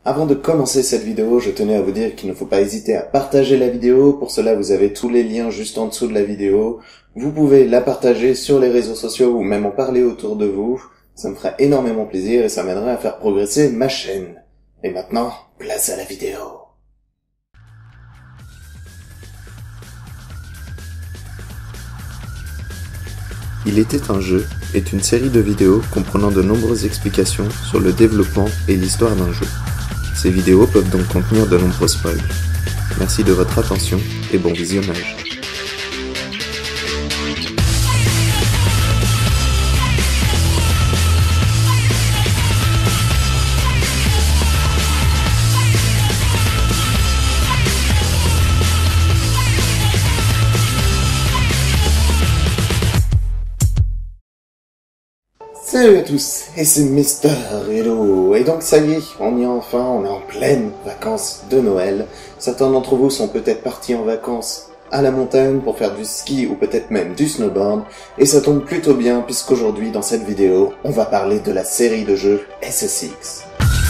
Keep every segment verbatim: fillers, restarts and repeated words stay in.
Avant de commencer cette vidéo, je tenais à vous dire qu'il ne faut pas hésiter à partager la vidéo. Pour cela, vous avez tous les liens juste en dessous de la vidéo. Vous pouvez la partager sur les réseaux sociaux ou même en parler autour de vous. Ça me ferait énormément plaisir et ça m'aiderait à faire progresser ma chaîne. Et maintenant, place à la vidéo. Il était un jeu est une série de vidéos comprenant de nombreuses explications sur le développement et l'histoire d'un jeu. Ces vidéos peuvent donc contenir de nombreux spoils. Merci de votre attention et bon visionnage. Salut à tous, et c'est Mister Hello. Et donc ça y est, on y est enfin, on est en pleine vacances de Noël. Certains d'entre vous sont peut-être partis en vacances à la montagne pour faire du ski ou peut-être même du snowboard. Et ça tombe plutôt bien puisqu'aujourd'hui dans cette vidéo, on va parler de la série de jeux S S X.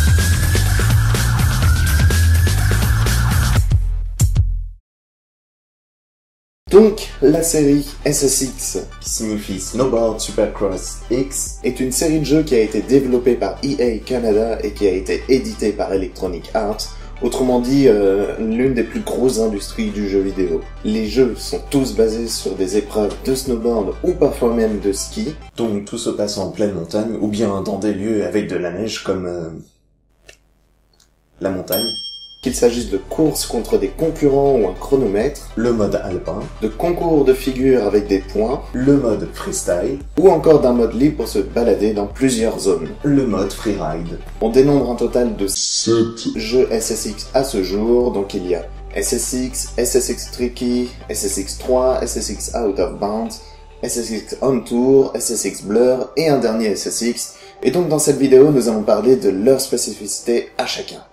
Donc, la série S S X, qui signifie Snowboard Supercross X, est une série de jeux qui a été développée par E A Canada et qui a été éditée par Electronic Arts, autrement dit, euh, l'une des plus grosses industries du jeu vidéo. Les jeux sont tous basés sur des épreuves de snowboard ou parfois même de ski, donc tout se passe en pleine montagne ou bien dans des lieux avec de la neige comme euh, la montagne. Qu'il s'agisse de courses contre des concurrents ou un chronomètre, le mode alpin, de concours de figures avec des points, le mode freestyle, ou encore d'un mode libre pour se balader dans plusieurs zones, le mode freeride. On dénombre un total de sept jeux S S X à ce jour, donc il y a S S X, S S X Tricky, S S X trois, S S X Out of Bounds, S S X On Tour, S S X Blur et un dernier S S X, et donc dans cette vidéo nous allons parler de leurs spécificités à chacun.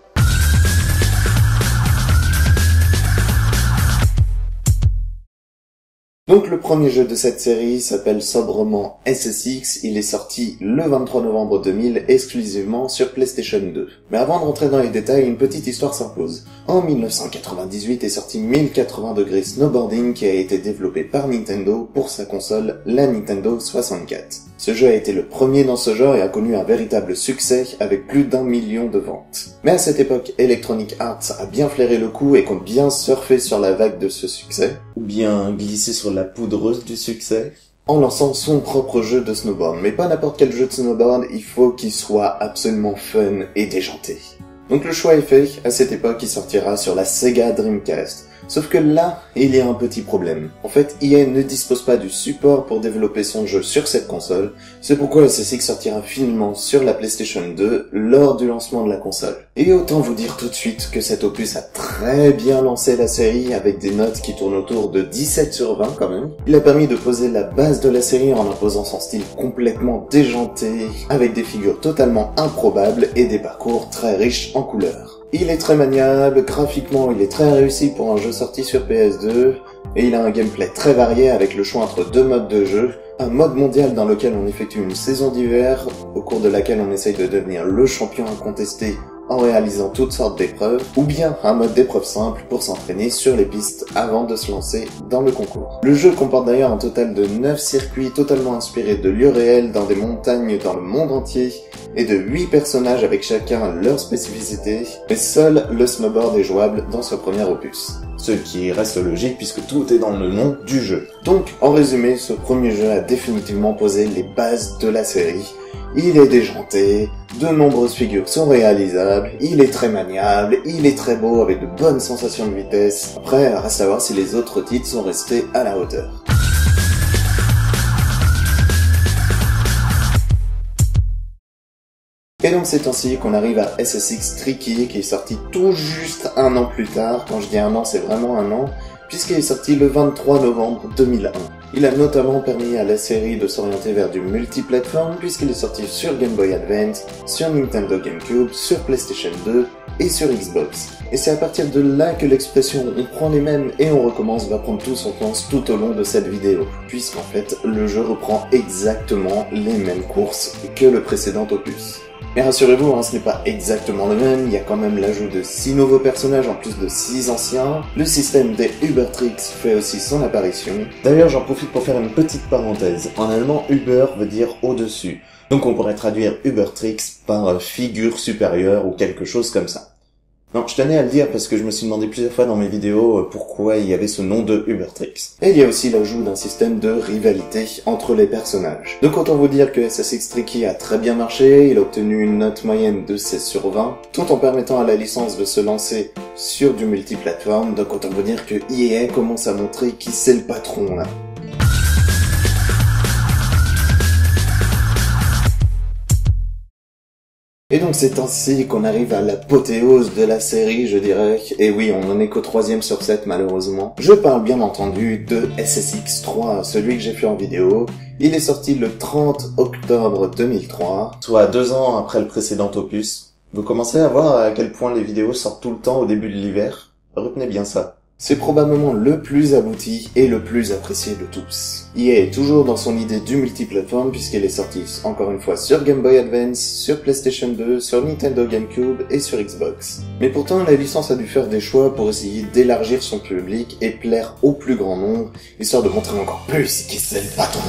Donc le premier jeu de cette série s'appelle sobrement S S X, il est sorti le vingt-trois novembre deux mille exclusivement sur PlayStation deux. Mais avant de rentrer dans les détails, une petite histoire s'impose. En mille neuf cent quatre-vingt-dix-huit est sorti mille quatre-vingts degrés Snowboarding qui a été développé par Nintendo pour sa console, la Nintendo soixante-quatre. Ce jeu a été le premier dans ce genre et a connu un véritable succès avec plus d'un million de ventes. Mais à cette époque, Electronic Arts a bien flairé le coup et compte bien surfer sur la vague de ce succès, ou bien glisser sur la poudreuse du succès, en lançant son propre jeu de snowboard. Mais pas n'importe quel jeu de snowboard, il faut qu'il soit absolument fun et déjanté. Donc le choix est fait, à cette époque il sortira sur la Sega Dreamcast. Sauf que là, il y a un petit problème. En fait, E A ne dispose pas du support pour développer son jeu sur cette console, c'est pourquoi S S X sortira finalement sur la PlayStation deux lors du lancement de la console. Et autant vous dire tout de suite que cet opus a très bien lancé la série avec des notes qui tournent autour de dix-sept sur vingt quand même. Il a permis de poser la base de la série en imposant son style complètement déjanté, avec des figures totalement improbables et des parcours très riches en couleurs. Il est très maniable, graphiquement il est très réussi pour un jeu sorti sur P S deux, et il a un gameplay très varié avec le choix entre deux modes de jeu, un mode mondial dans lequel on effectue une saison d'hiver, au cours de laquelle on essaye de devenir le champion incontesté en réalisant toutes sortes d'épreuves, ou bien un mode d'épreuve simple pour s'entraîner sur les pistes avant de se lancer dans le concours. Le jeu comporte d'ailleurs un total de neuf circuits totalement inspirés de lieux réels dans des montagnes dans le monde entier, et de huit personnages avec chacun leur spécificité, mais seul le snowboard est jouable dans ce premier opus. Ce qui reste logique puisque tout est dans le nom du jeu. Donc, en résumé, ce premier jeu a définitivement posé les bases de la série. Il est déjanté, de nombreuses figures sont réalisables, il est très maniable, il est très beau avec de bonnes sensations de vitesse. Après, reste à voir si les autres titres sont restés à la hauteur. Et donc c'est ainsi qu'on arrive à S S X Tricky qui est sorti tout juste un an plus tard. Quand je dis un an, c'est vraiment un an, puisqu'il est sorti le vingt-trois novembre deux mille un. Il a notamment permis à la série de s'orienter vers du multiplateforme puisqu'il est sorti sur Game Boy Advance, sur Nintendo GameCube, sur PlayStation deux et sur Xbox. Et c'est à partir de là que l'expression « on prend les mêmes et on recommence » va prendre tout son sens tout au long de cette vidéo, puisqu'en fait le jeu reprend exactement les mêmes courses que le précédent opus. Mais rassurez-vous, hein, ce n'est pas exactement le même, il y a quand même l'ajout de six nouveaux personnages en plus de six anciens, le système des Ubertricks fait aussi son apparition. D'ailleurs, j'en profite pour faire une petite parenthèse. En allemand, Uber veut dire au-dessus. Donc on pourrait traduire Ubertricks par figure supérieure ou quelque chose comme ça. Non, je tenais à le dire parce que je me suis demandé plusieurs fois dans mes vidéos pourquoi il y avait ce nom de Ubertricks. Et il y a aussi l'ajout d'un système de rivalité entre les personnages. Donc autant vous dire que S S X Tricky a très bien marché, il a obtenu une note moyenne de seize sur vingt, tout en permettant à la licence de se lancer sur du multiplateforme, donc autant vous dire que E A commence à montrer qui c'est le patron là. Et donc c'est ainsi qu'on arrive à l'apothéose de la série, je dirais. Et oui, on en est qu'au troisième sur sept malheureusement. Je parle bien entendu de S S X trois, celui que j'ai fait en vidéo. Il est sorti le trente octobre deux mille trois, soit deux ans après le précédent opus. Vous commencez à voir à quel point les vidéos sortent tout le temps au début de l'hiver. Retenez bien ça. C'est probablement le plus abouti et le plus apprécié de tous. E A est toujours dans son idée du multiplateforme puisqu'elle est sortie encore une fois sur Game Boy Advance, sur PlayStation deux, sur Nintendo GameCube et sur Xbox. Mais pourtant la licence a dû faire des choix pour essayer d'élargir son public et plaire au plus grand nombre, histoire de montrer encore plus qui c'est le patron.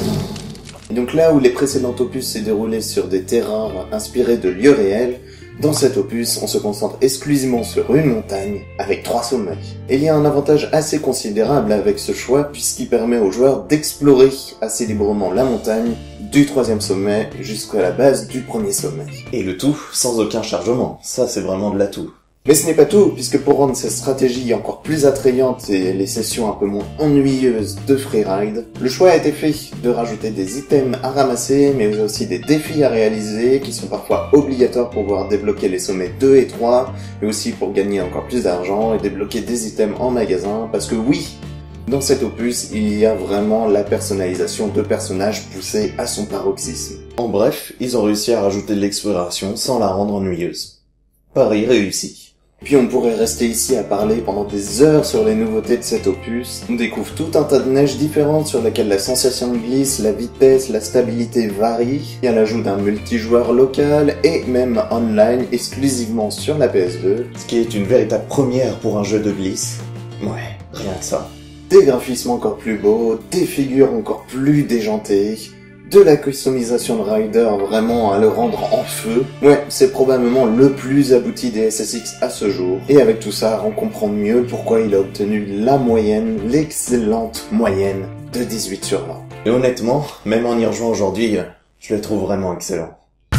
Et donc là où les précédents opus s'est déroulés sur des terrains inspirés de lieux réels, dans cet opus, on se concentre exclusivement sur une montagne, avec trois sommets. Et il y a un avantage assez considérable avec ce choix, puisqu'il permet aux joueurs d'explorer assez librement la montagne, du troisième sommet jusqu'à la base du premier sommet. Et le tout sans aucun chargement, ça c'est vraiment de l'atout. Mais ce n'est pas tout, puisque pour rendre cette stratégie encore plus attrayante et les sessions un peu moins ennuyeuses de freeride, le choix a été fait de rajouter des items à ramasser, mais aussi des défis à réaliser, qui sont parfois obligatoires pour pouvoir débloquer les sommets deux et trois, mais aussi pour gagner encore plus d'argent et débloquer des items en magasin, parce que oui, dans cet opus, il y a vraiment la personnalisation de personnages poussée à son paroxysme. En bref, ils ont réussi à rajouter de l'exploration sans la rendre ennuyeuse. Pari réussi. Puis on pourrait rester ici à parler pendant des heures sur les nouveautés de cet opus. On découvre tout un tas de neiges différentes sur laquelle la sensation de glisse, la vitesse, la stabilité varient. Il y a l'ajout d'un multijoueur local et même online exclusivement sur la P S deux. Ce qui est une véritable première pour un jeu de glisse. Ouais, rien que ça. Des graphismes encore plus beaux, des figures encore plus déjantées, de la customisation de Rider vraiment à le rendre en feu. Ouais, c'est probablement le plus abouti des S S X à ce jour. Et avec tout ça, on comprend mieux pourquoi il a obtenu la moyenne, l'excellente moyenne de dix-huit sur vingt. Et honnêtement, même en y rejoignant aujourd'hui, je le trouve vraiment excellent.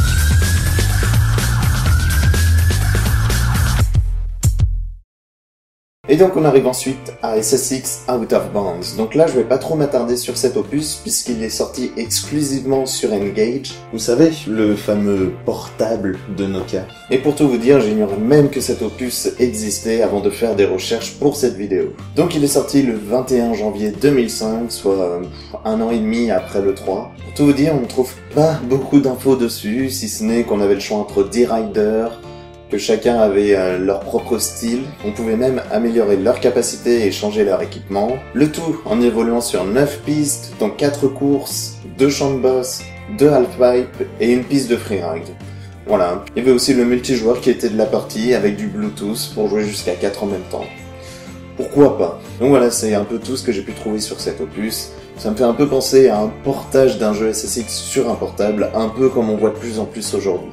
Et donc on arrive ensuite à S S X Out of Bounds. Donc là je vais pas trop m'attarder sur cet opus puisqu'il est sorti exclusivement sur N-Gage. Vous savez, le fameux portable de Nokia. Et pour tout vous dire, j'ignorais même que cet opus existait avant de faire des recherches pour cette vidéo. Donc il est sorti le vingt et un janvier deux mille cinq, soit un an et demi après le trois. Pour tout vous dire, on ne trouve pas beaucoup d'infos dessus, si ce n'est qu'on avait le choix entre dix riders, que chacun avait euh, leur propre style, on pouvait même améliorer leur capacité et changer leur équipement, le tout en évoluant sur neuf pistes, dont quatre courses, deux champs de boss, deux halfpipe et une piste de freeride. Voilà, il y avait aussi le multijoueur qui était de la partie avec du Bluetooth pour jouer jusqu'à quatre en même temps. Pourquoi pas? Donc voilà, c'est un peu tout ce que j'ai pu trouver sur cet opus. Ça me fait un peu penser à un portage d'un jeu S S X sur un portable, un peu comme on voit de plus en plus aujourd'hui.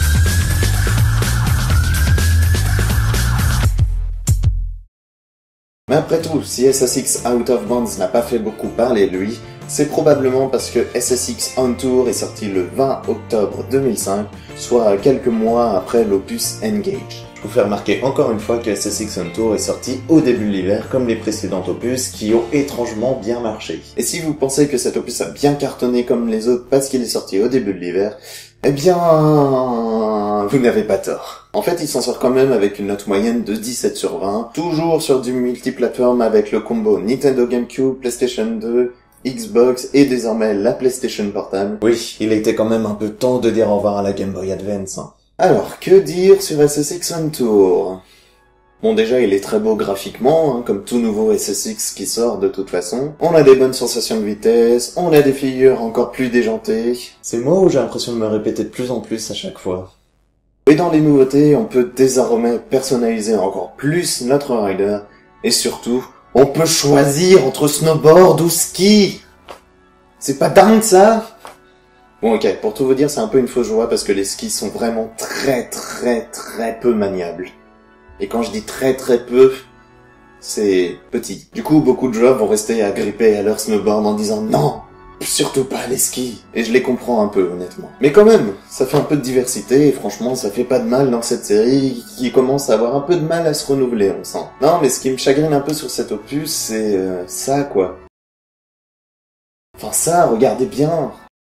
Mais après tout, si S S X Out of Bounds n'a pas fait beaucoup parler de lui, c'est probablement parce que S S X On Tour est sorti le vingt octobre deux mille cinq, soit quelques mois après l'opus N-Gage. Je vous fais remarquer encore une fois que S S X On Tour est sorti au début de l'hiver comme les précédents opus qui ont étrangement bien marché. Et si vous pensez que cet opus a bien cartonné comme les autres parce qu'il est sorti au début de l'hiver, eh bien, vous n'avez pas tort. En fait, il s'en sort quand même avec une note moyenne de dix-sept sur vingt, toujours sur du multiplateforme avec le combo Nintendo GameCube, PlayStation deux, Xbox et désormais la PlayStation Portable. Oui, il était quand même un peu temps de dire au revoir à la Game Boy Advance. Hein. Alors, que dire sur S S X On Tour? Bon, déjà, il est très beau graphiquement, hein, comme tout nouveau S S X qui sort de toute façon. On a des bonnes sensations de vitesse, on a des figures encore plus déjantées. C'est moi où j'ai l'impression de me répéter de plus en plus à chaque fois. Et dans les nouveautés, on peut désormais personnaliser encore plus notre rider, et surtout, on peut choisir entre snowboard ou ski. C'est pas dingue ça? Bon ok, pour tout vous dire, c'est un peu une fausse joie parce que les skis sont vraiment très très très peu maniables. Et quand je dis très très peu, c'est petit. Du coup, beaucoup de joueurs vont rester agrippés à leur snowboard en disant non, surtout pas les skis. Et je les comprends un peu, honnêtement. Mais quand même, ça fait un peu de diversité et franchement, ça fait pas de mal dans cette série qui commence à avoir un peu de mal à se renouveler, on sent. Non, mais ce qui me chagrine un peu sur cet opus, c'est euh, ça quoi. Enfin ça, regardez bien.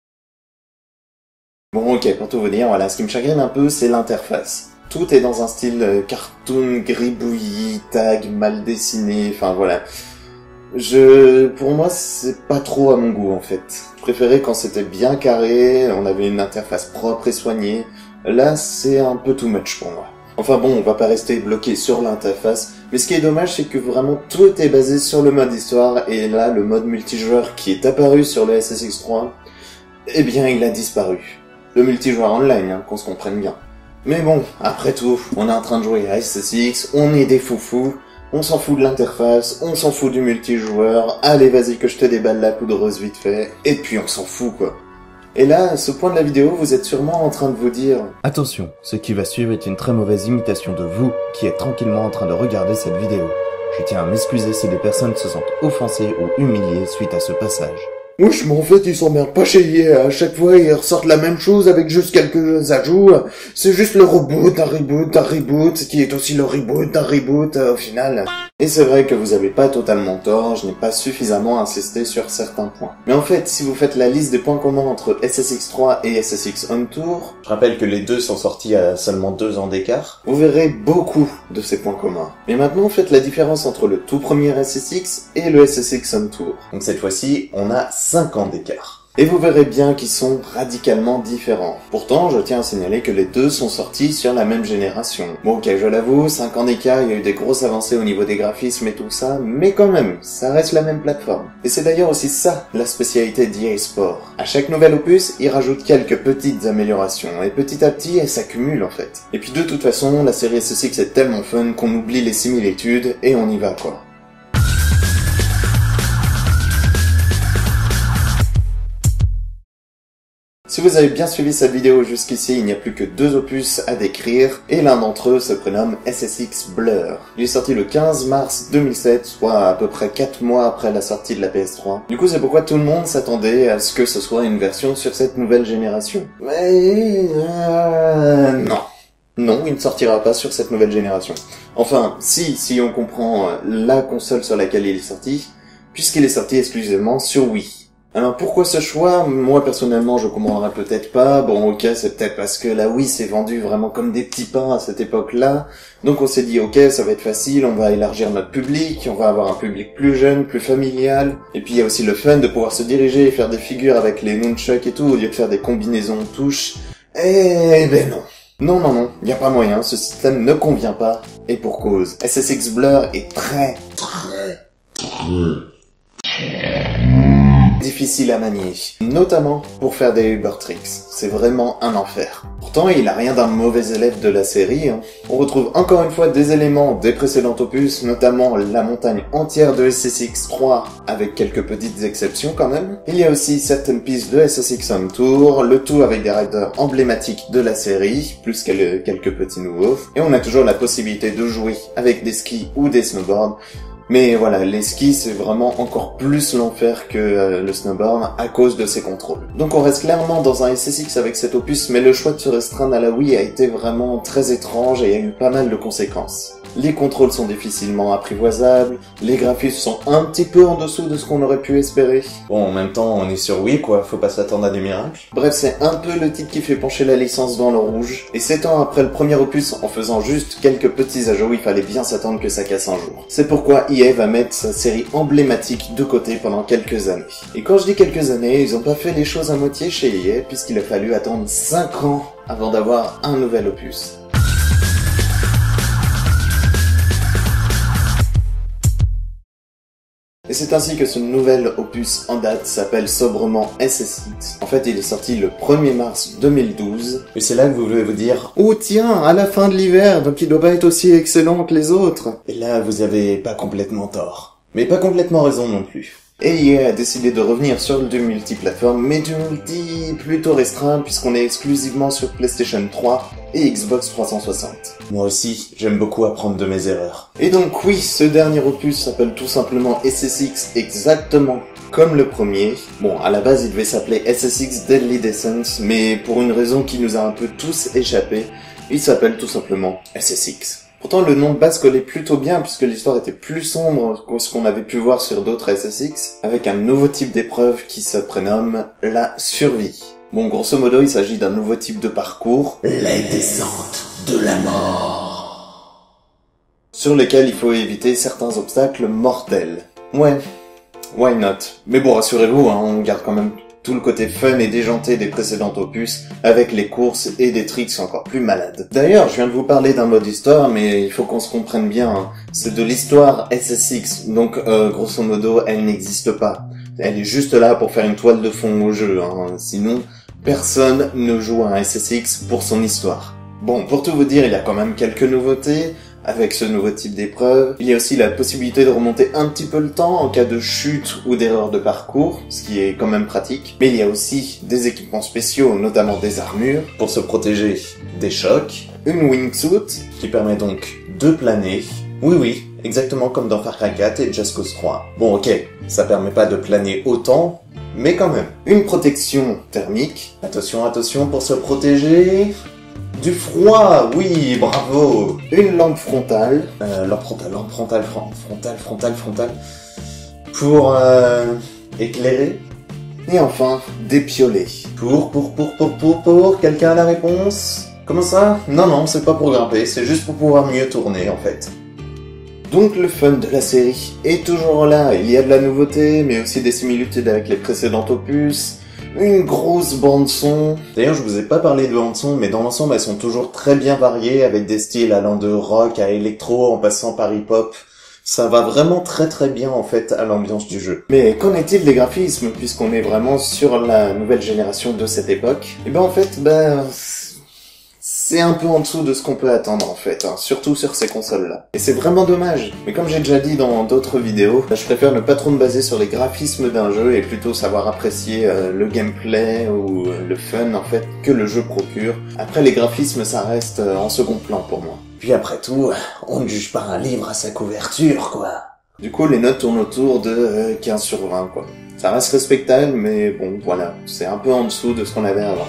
Bon ok, pour tout vous dire, voilà, ce qui me chagrine un peu, c'est l'interface. Tout est dans un style euh, cartoon, gribouillis, tag, mal dessiné, enfin voilà. Je, pour moi, c'est pas trop à mon goût en fait. Je préférais quand c'était bien carré, on avait une interface propre et soignée. Là, c'est un peu too much pour moi. Enfin bon, on va pas rester bloqué sur l'interface, mais ce qui est dommage, c'est que vraiment tout est basé sur le mode histoire, et là, le mode multijoueur qui est apparu sur le S S X trois, eh bien, il a disparu. Le multijoueur online, hein, qu'on se comprenne bien. Mais bon, après tout, on est en train de jouer à S S X, on est des foufous, on s'en fout de l'interface, on s'en fout du multijoueur, allez vas-y que je te déballe la poudreuse vite fait, et puis on s'en fout quoi. Et là, à ce point de la vidéo, vous êtes sûrement en train de vous dire « Attention, ce qui va suivre est une très mauvaise imitation de vous qui êtes tranquillement en train de regarder cette vidéo. Je tiens à m'excuser si des personnes se sentent offensées ou humiliées suite à ce passage. » Wesh, mais en fait, ils s'emmerdent pas chez I A. À chaque fois, ils ressortent la même chose avec juste quelques ajouts. C'est juste le reboot d'un reboot d'un reboot, qui est aussi le reboot d'un reboot, euh, au final. Et c'est vrai que vous avez pas totalement tort, je n'ai pas suffisamment insisté sur certains points. Mais en fait, si vous faites la liste des points communs entre S S X trois et S S X On Tour, je rappelle que les deux sont sortis à seulement deux ans d'écart, vous verrez beaucoup de ces points communs. Mais maintenant, faites la différence entre le tout premier S S X et le S S X On Tour. Donc cette fois-ci, on a cinq ans d'écart. Et vous verrez bien qu'ils sont radicalement différents. Pourtant, je tiens à signaler que les deux sont sortis sur la même génération. Bon ok, je l'avoue, cinq ans d'écart, il y a eu des grosses avancées au niveau des graphismes et tout ça, mais quand même, ça reste la même plateforme. Et c'est d'ailleurs aussi ça, la spécialité d'E A Sports. À chaque nouvel opus, ils rajoutent quelques petites améliorations, et petit à petit, elles s'accumulent en fait. Et puis de toute façon, la série S S X est tellement fun qu'on oublie les similitudes, et on y va quoi. Si vous avez bien suivi cette vidéo jusqu'ici, il n'y a plus que deux opus à décrire, et l'un d'entre eux se prénomme S S X Blur. Il est sorti le quinze mars deux mille sept, soit à peu près quatre mois après la sortie de la P S trois. Du coup, c'est pourquoi tout le monde s'attendait à ce que ce soit une version sur cette nouvelle génération. Mais... Euh, non. Non, il ne sortira pas sur cette nouvelle génération. Enfin, si, si on comprend la console sur laquelle il est sorti, puisqu'il est sorti exclusivement sur Wii. Alors pourquoi ce choix? Moi personnellement je comprendrais peut-être pas, bon ok c'est peut-être parce que la Wii s'est vendue vraiment comme des petits pains à cette époque-là, donc on s'est dit ok ça va être facile, on va élargir notre public, on va avoir un public plus jeune, plus familial, et puis il y a aussi le fun de pouvoir se diriger et faire des figures avec les nunchucks et tout, au lieu de faire des combinaisons de touches, eh ben non. Non, non, non, y a pas moyen, ce système ne convient pas, et pour cause. S S X Blur est très, très, très difficile à manier, notamment pour faire des Uber Tricks. C'est vraiment un enfer. Pourtant, il a rien d'un mauvais élève de la série. Hein. On retrouve encore une fois des éléments des précédents opus, notamment la montagne entière de S S X trois, avec quelques petites exceptions quand même. Il y a aussi certaines pistes de S S X On Tour, le tout avec des riders emblématiques de la série, plus quelques petits nouveaux. Et on a toujours la possibilité de jouer avec des skis ou des snowboards. Mais voilà, les skis c'est vraiment encore plus l'enfer que euh, le snowboard à cause de ses contrôles. Donc on reste clairement dans un S S X avec cet opus, mais le choix de se restreindre à la Wii a été vraiment très étrange et il y a eu pas mal de conséquences. Les contrôles sont difficilement apprivoisables, les graphismes sont un petit peu en dessous de ce qu'on aurait pu espérer. Bon, en même temps, on est sur Wii quoi, faut pas s'attendre à des miracles. Bref, c'est un peu le titre qui fait pencher la licence dans le rouge, et sept ans après le premier opus, en faisant juste quelques petits ajouts, il fallait bien s'attendre que ça casse un jour. C'est pourquoi E A va mettre sa série emblématique de côté pendant quelques années. Et quand je dis quelques années, ils ont pas fait les choses à moitié chez E A, puisqu'il a fallu attendre cinq ans avant d'avoir un nouvel opus. Et Et c'est ainsi que ce nouvel opus en date s'appelle sobrement S S X. En fait, il est sorti le premier mars deux mille douze, et c'est là que vous voulez vous dire « Oh tiens, à la fin de l'hiver, donc il doit pas être aussi excellent que les autres !» Et là, vous avez pas complètement tort. Mais pas complètement raison non plus. Et E A a décidé de revenir sur du multiplateforme, mais du multi plutôt restreint puisqu'on est exclusivement sur PlayStation trois et Xbox trois cent soixante. Moi aussi, j'aime beaucoup apprendre de mes erreurs. Et donc oui, ce dernier opus s'appelle tout simplement S S X exactement comme le premier. Bon, à la base il devait s'appeler S S X Deadly Descent, mais pour une raison qui nous a un peu tous échappé, il s'appelle tout simplement S S X. Pourtant, le nom de base collait plutôt bien puisque l'histoire était plus sombre que ce qu'on avait pu voir sur d'autres S S X, avec un nouveau type d'épreuve qui se prénomme la survie. Bon, grosso modo, il s'agit d'un nouveau type de parcours, les descentes de la mort, sur lesquels il faut éviter certains obstacles mortels. Ouais, why not? Mais bon, rassurez-vous, hein, on garde quand même tout le côté fun et déjanté des précédents opus, avec les courses et des tricks encore plus malades. D'ailleurs, je viens de vous parler d'un mode histoire, mais il faut qu'on se comprenne bien, hein. C'est de l'histoire S S X, donc euh, grosso modo, elle n'existe pas. Elle est juste là pour faire une toile de fond au jeu, hein. Sinon, personne ne joue à un S S X pour son histoire. Bon, pour tout vous dire, il y a quand même quelques nouveautés. Avec ce nouveau type d'épreuve, il y a aussi la possibilité de remonter un petit peu le temps en cas de chute ou d'erreur de parcours, ce qui est quand même pratique. Mais il y a aussi des équipements spéciaux, notamment des armures, pour se protéger des chocs, une wingsuit, qui permet donc de planer. Oui oui, exactement comme dans Far Cry quatre et Just Cause trois. Bon ok, ça permet pas de planer autant, mais quand même. Une protection thermique. Attention, attention, pour se protéger... Du froid, oui, bravo. Une lampe frontale. Euh, lampe frontale, lampe frontale, fron- frontale, frontale, frontale. Pour, euh, éclairer. Et enfin, des piolets. Pour, pour, pour, pour, pour, pour, quelqu'un a la réponse? Comment ça? Non, non, c'est pas pour grimper, c'est juste pour pouvoir mieux tourner, en fait. Donc le fun de la série est toujours là. Il y a de la nouveauté, mais aussi des similitudes avec les précédents opus. Une grosse bande-son. D'ailleurs, je vous ai pas parlé de bande-son, mais dans l'ensemble, elles sont toujours très bien variées, avec des styles allant de rock à électro, en passant par hip-hop. Ça va vraiment très très bien, en fait, à l'ambiance du jeu. Mais qu'en est-il des graphismes, puisqu'on est vraiment sur la nouvelle génération de cette époque? Et ben, en fait, ben... c'est un peu en dessous de ce qu'on peut attendre en fait, hein, surtout sur ces consoles-là. Et c'est vraiment dommage, mais comme j'ai déjà dit dans d'autres vidéos, je préfère ne pas trop me baser sur les graphismes d'un jeu et plutôt savoir apprécier euh, le gameplay ou euh, le fun en fait que le jeu procure. Après les graphismes ça reste euh, en second plan pour moi. Puis après tout, on ne juge pas un livre à sa couverture, quoi. Du coup les notes tournent autour de euh, quinze sur vingt quoi. Ça reste respectable mais bon voilà, c'est un peu en dessous de ce qu'on avait avant.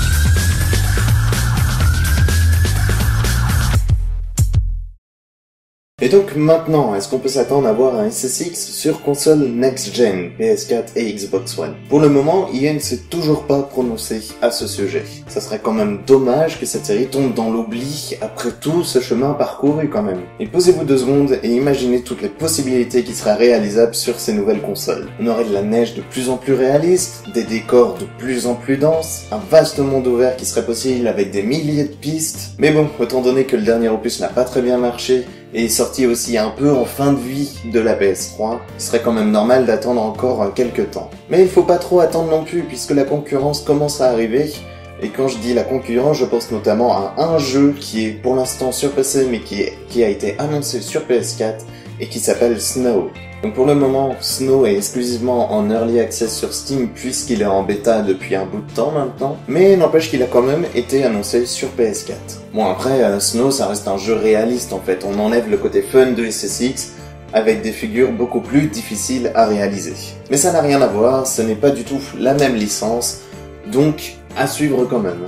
Et donc maintenant, est-ce qu'on peut s'attendre à voir un S S X sur console next-gen, P S quatre et Xbox One? Pour le moment, E A ne s'est toujours pas prononcé à ce sujet. Ça serait quand même dommage que cette série tombe dans l'oubli après tout ce chemin parcouru quand même. Et posez-vous deux secondes et imaginez toutes les possibilités qui seraient réalisables sur ces nouvelles consoles. On aurait de la neige de plus en plus réaliste, des décors de plus en plus denses, un vaste monde ouvert qui serait possible avec des milliers de pistes. Mais bon, étant donné que le dernier opus n'a pas très bien marché, et est sorti aussi un peu en fin de vie de la P S trois, il serait quand même normal d'attendre encore quelques temps. Mais il faut pas trop attendre non plus, puisque la concurrence commence à arriver, et quand je dis la concurrence, je pense notamment à un jeu qui est pour l'instant sur P C, mais qui, est, qui a été annoncé sur P S quatre, et qui s'appelle Snow. Donc pour le moment, Snow est exclusivement en Early Access sur Steam puisqu'il est en bêta depuis un bout de temps maintenant, mais n'empêche qu'il a quand même été annoncé sur P S quatre. Bon après, euh, Snow ça reste un jeu réaliste en fait, on enlève le côté fun de S S X avec des figures beaucoup plus difficiles à réaliser. Mais ça n'a rien à voir, ce n'est pas du tout la même licence, donc à suivre quand même.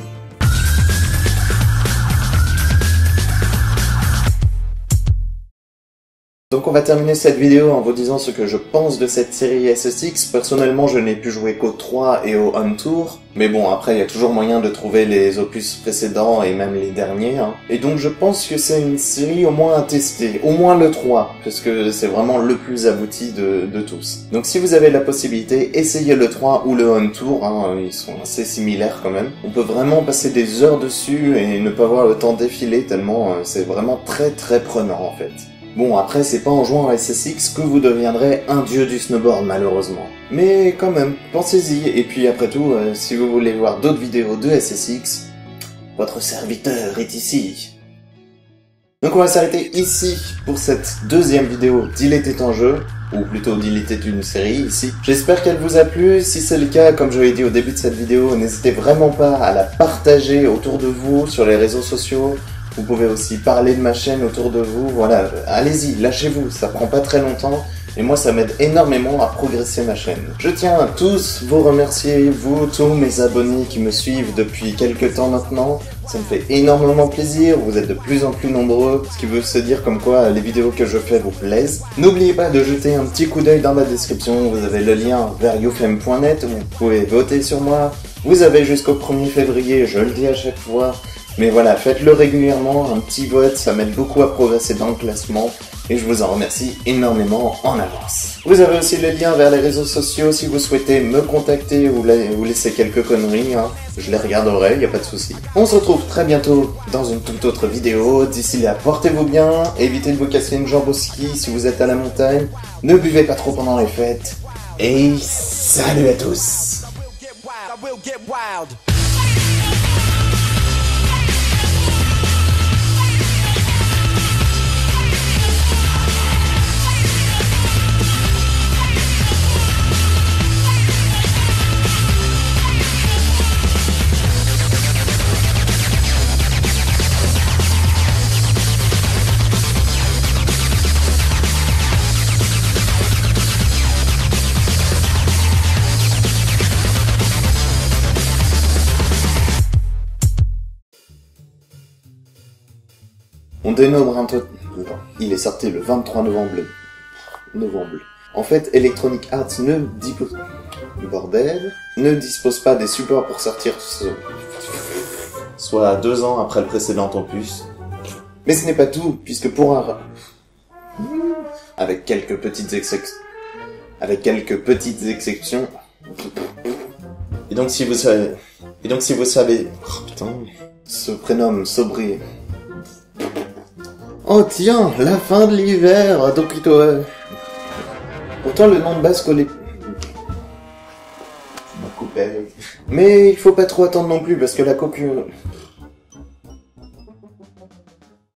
Donc on va terminer cette vidéo en vous disant ce que je pense de cette série S S X. Personnellement, je n'ai pu jouer qu'au trois et au On Tour. Mais bon, après, il y a toujours moyen de trouver les opus précédents et même les derniers. Hein. Et donc je pense que c'est une série au moins à tester. Au moins le trois, parce que c'est vraiment le plus abouti de, de tous. Donc si vous avez la possibilité, essayez le trois ou le On Tour. Hein. Ils sont assez similaires quand même. On peut vraiment passer des heures dessus et ne pas voir le temps défiler tellement euh, c'est vraiment très très prenant en fait. Bon, après, c'est pas en jouant à S S X que vous deviendrez un dieu du snowboard, malheureusement. Mais quand même, pensez-y, et puis après tout, euh, si vous voulez voir d'autres vidéos de S S X, votre serviteur est ici. Donc on va s'arrêter ici pour cette deuxième vidéo d'Il était un jeu, ou plutôt d'Il était une série ici. J'espère qu'elle vous a plu, si c'est le cas, comme je l'ai dit au début de cette vidéo, n'hésitez vraiment pas à la partager autour de vous sur les réseaux sociaux. Vous pouvez aussi parler de ma chaîne autour de vous, voilà, allez-y, lâchez-vous, ça prend pas très longtemps, et moi ça m'aide énormément à progresser ma chaîne. Je tiens à tous vous remercier, vous, tous mes abonnés qui me suivent depuis quelques temps maintenant, ça me fait énormément plaisir, vous êtes de plus en plus nombreux, ce qui veut se dire comme quoi les vidéos que je fais vous plaisent. N'oubliez pas de jeter un petit coup d'œil dans la description, vous avez le lien vers youfem point net, vous pouvez voter sur moi, vous avez jusqu'au premier février, je le dis à chaque fois. Mais voilà, faites-le régulièrement, un petit vote, ça m'aide beaucoup à progresser dans le classement, et je vous en remercie énormément en avance. Vous avez aussi le lien vers les réseaux sociaux si vous souhaitez me contacter ou, la ou laisser quelques conneries, hein. Je les regarderai, y a pas de souci. On se retrouve très bientôt dans une toute autre vidéo, d'ici là, portez-vous bien, évitez de vous casser une jambe au ski si vous êtes à la montagne, ne buvez pas trop pendant les fêtes, et salut à tous! On dénombre un total... Il est sorti le vingt-trois novembre. Novembre. En fait, Electronic Arts ne dispose... Bordel. Ne dispose pas des supports pour sortir ce... Soit deux ans après le précédent opus. Mais ce n'est pas tout, puisque pour un... Avec quelques petites exceptions... Avec quelques petites exceptions... Et donc si vous savez... Et donc si vous savez... Oh putain... Se prénomme Sobri... Oh tiens, la fin de l'hiver, donc euh... Pourtant le nom de base collé... Mais il faut pas trop attendre non plus parce que la coupure...